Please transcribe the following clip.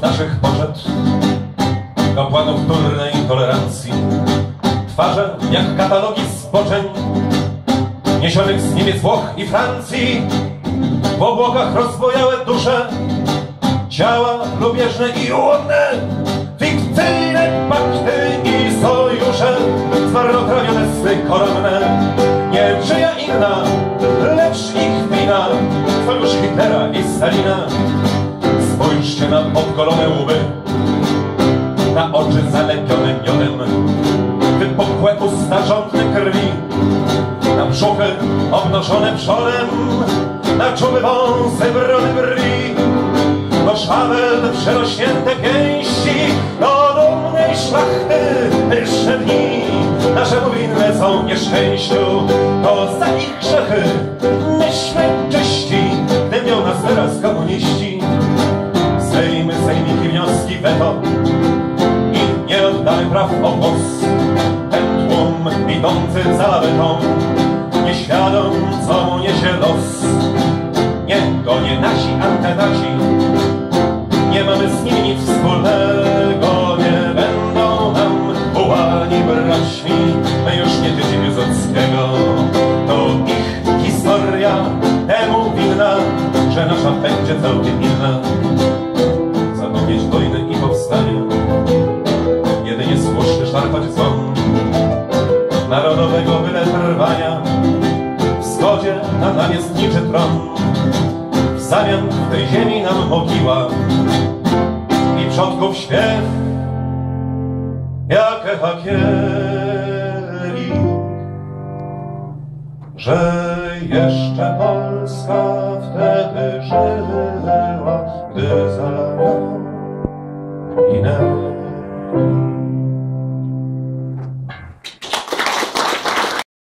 naszych poczet, kapłanów turnej tolerancji. Twarze jak katalogi zboczeń, niesionych z Niemiec, Włoch i Francji. W obłokach rozbojałe dusze, ciała lubieżne i łudne, fikcyjne pakty i sojusze, zmarnotrawione sny koronne. Nie czyja inna, lecz ich wina, sojusz Hitlera i Stalina. Spójrzcie na podgolone łby, na oczy zalepione miodem, wypukłe usta żądne krwi, na brzuchy obnoszone przodem, na czuły wąsy brody brwi, do szabel przerośnięte pięści, do dumnej szlachty pyszne dni. Naszemu winne są nieszczęściu, to za ich grzechy myśmy czyści, dymią nas teraz komuniści. Sejmy, sejmiki, wnioski, weto i nie oddamy praw o głos. Ten tłum idący za lawetą, nieświadom, co mu niesie los. Nie, to nie nasi antenaci, nie mamy z nimi nic wspólnego. Nie będą nam wołani braćmi, już nie tyczy Piłsudskiego. To ich historia temu winna, że nasza będzie całkiem inna. Zapomnieć wojny i powstania, jedynie słuszny szarpać dzwon narodowego byle trwania, w zgodzie na namiestniczy tron. W zamian w tej ziemi nam mogiła i przodków śpiew jak echa kielich, że jeszcze Polska wtedy żyła, gdy za nią ginęli.